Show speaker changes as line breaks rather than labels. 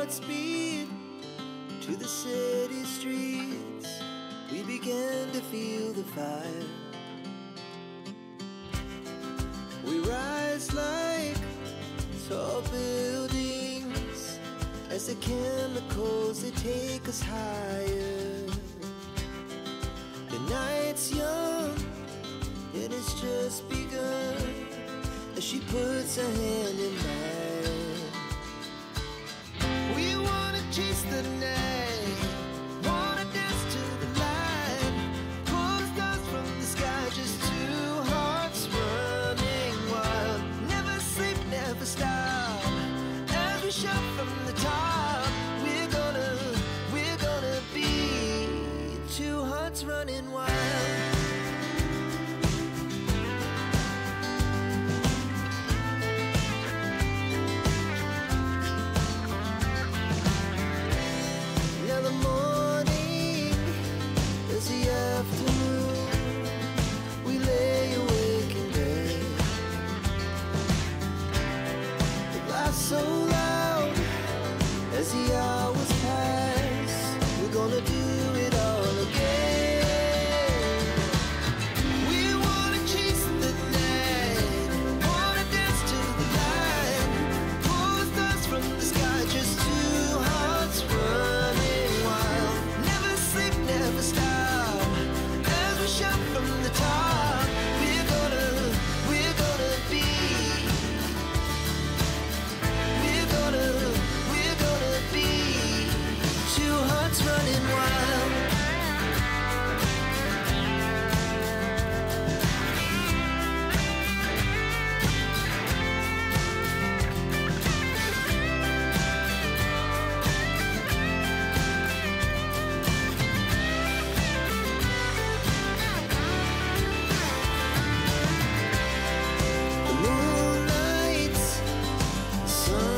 heart speed to the city streets. We began to feel the fire. We rise like tall buildings as the chemicals, they take us higher. The night's young, it has just begun as she puts her hand in mine. We wanna chase the night, wanna dance to the light, pull the stars from the sky, just two hearts running wild. Never sleep, never stop, as we shout from the top. We're gonna be two hearts running wild. So loud as the hours pass, we're gonna do it all again. We wanna chase the night, wanna dance to the light, pull the stars from the sky, just two hearts running wild. Never sleep, never stop, as we shout from the top. We're gonna be two hearts running wild. The moonlight, the sun